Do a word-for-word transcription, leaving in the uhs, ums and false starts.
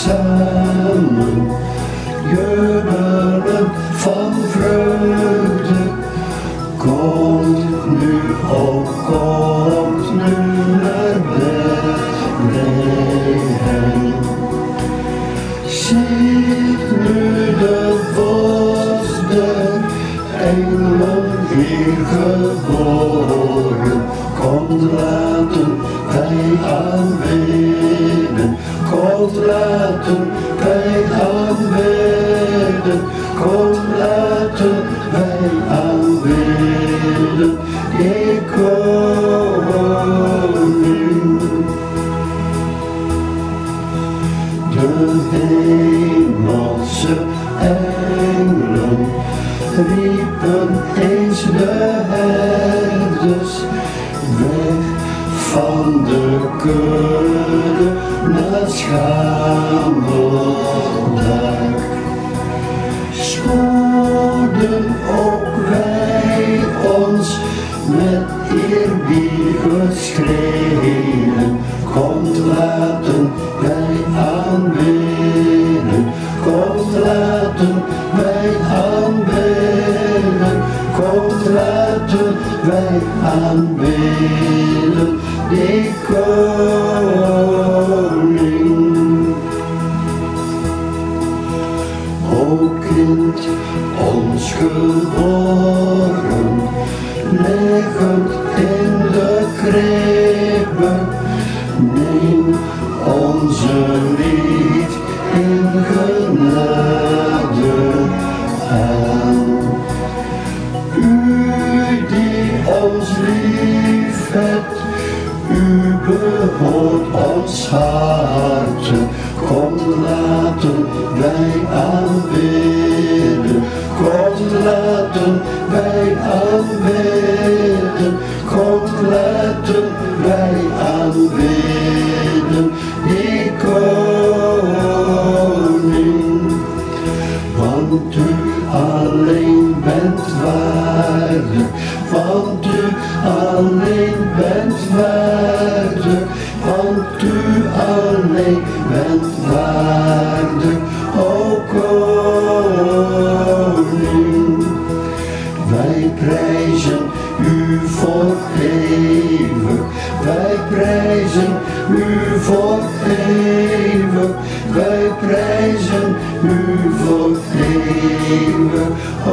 samen jubelen van vreugde. Komt nu, oh komt nu naar Bethlehem. Ziet nu de vorst der engelen hier geboren. Komt laten wij aanbidden. Komt laten wij aanbidden. Komt laten wij aanbidden. Die koning. De hemelse engelen riepen eens de herders weg van de kudde naar Schameldag. Spoeden ook wij ons met eerbiedige schreden. Komt laten wij aanbidden. Komt laten wij aanbidden. Komt laten wij aanbidden. Die koning. O kind, ons geboren, liggend in de kribbe, neem onze lief in genade aan. U die ons lief hebt, u behoort ons harte. Kom laten wij aanbidden. Kom laten wij aanbidden. Kom laten wij aanbidden. Die koning. Want u alleen bent waardig. Want u alleen bent waardig. Want u alleen bent waardig, o koning. Wij prijzen u voor eeuwig, wij prijzen u voor eeuwig, wij prijzen u voor eeuwig,